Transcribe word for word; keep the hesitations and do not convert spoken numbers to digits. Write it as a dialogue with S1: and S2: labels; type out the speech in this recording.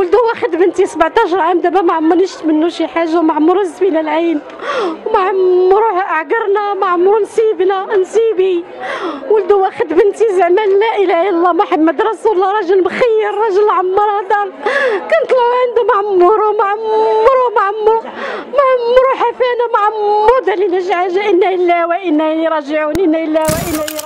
S1: ولدو واخد بنتي سبعطاش عام دابا ما عمرني شفت منه شي حاجه وما عمرو هز فينا العين وما عمرو عقرنا ما عمرو نسيبنا نسيبي. ولدو واخد بنتي زعما لا اله الا الله محمد رسول الله، راجل مخير راجل عمر دار كنطلعوا عنده ما عمرو ما عمرو ما عمرو ما عمرو حفانا ما عمرو دار لنا شي حاجه. انا لله وانا اليه راجعون، انا لله وانا اليه